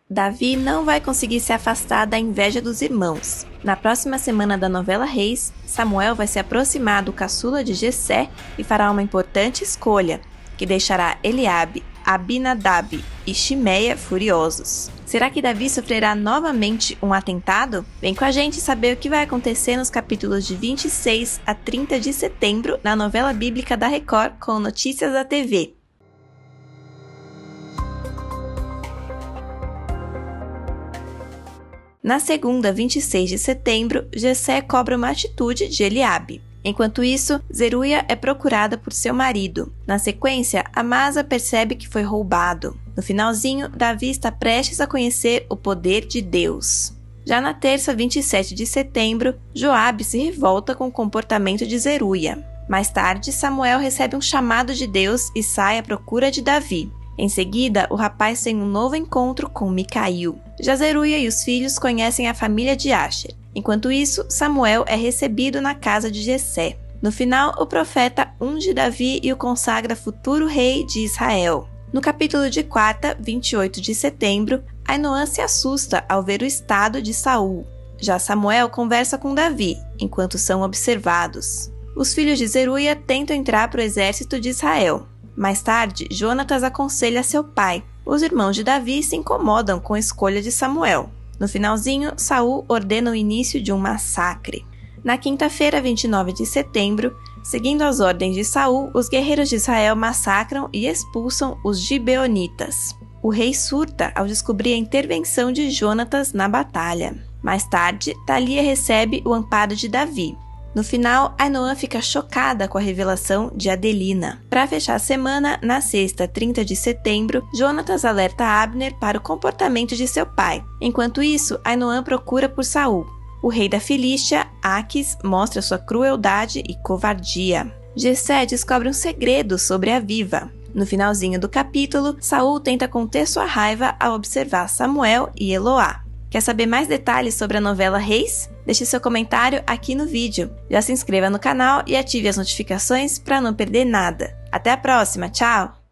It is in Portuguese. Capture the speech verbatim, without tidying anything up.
Davi não vai conseguir se afastar da inveja dos irmãos. Na próxima semana da novela Reis, Samuel vai se aproximar do caçula de Jessé e fará uma importante escolha, que deixará Eliabe, Abinadab e Shimeia furiosos. Será que Davi sofrerá novamente um atentado? Vem com a gente saber o que vai acontecer nos capítulos de vinte e seis a trinta de setembro na novela bíblica da Record com Notícias da T V. Na segunda, vinte e seis de setembro, Jessé cobra uma atitude de Eliabe. Enquanto isso, Zeruia é procurada por seu marido. Na sequência, Amasa percebe que foi roubado. No finalzinho, Davi está prestes a conhecer o poder de Deus. Já na terça, vinte e sete de setembro, Joabe se revolta com o comportamento de Zeruia. Mais tarde, Samuel recebe um chamado de Deus e sai à procura de Davi. Em seguida, o rapaz tem um novo encontro com Micail. Já Zeruia e os filhos conhecem a família de Asher. Enquanto isso, Samuel é recebido na casa de Jessé. No final, o profeta unge Davi e o consagra futuro rei de Israel. No capítulo de quarta, vinte e oito de setembro, Ainoã se assusta ao ver o estado de Saul. Já Samuel conversa com Davi, enquanto são observados. Os filhos de Zeruia tentam entrar para o exército de Israel. Mais tarde, Jonatas aconselha seu pai. Os irmãos de Davi se incomodam com a escolha de Samuel. No finalzinho, Saul ordena o início de um massacre. Na quinta-feira, vinte e nove de setembro, seguindo as ordens de Saul, os guerreiros de Israel massacram e expulsam os gibeonitas. O rei surta ao descobrir a intervenção de Jonatas na batalha. Mais tarde, Thalia recebe o amparo de Davi. No final, Ainoã fica chocada com a revelação de Adelina. Para fechar a semana, na sexta, trinta de setembro, Jonatas alerta Abner para o comportamento de seu pai. Enquanto isso, Ainoã procura por Saul. O rei da Filístia, Aquis, mostra sua crueldade e covardia. Jessé descobre um segredo sobre a viva. No finalzinho do capítulo, Saul tenta conter sua raiva ao observar Samuel e Eloá. Quer saber mais detalhes sobre a novela Reis? Deixe seu comentário aqui no vídeo. Já se inscreva no canal e ative as notificações para não perder nada. Até a próxima, tchau!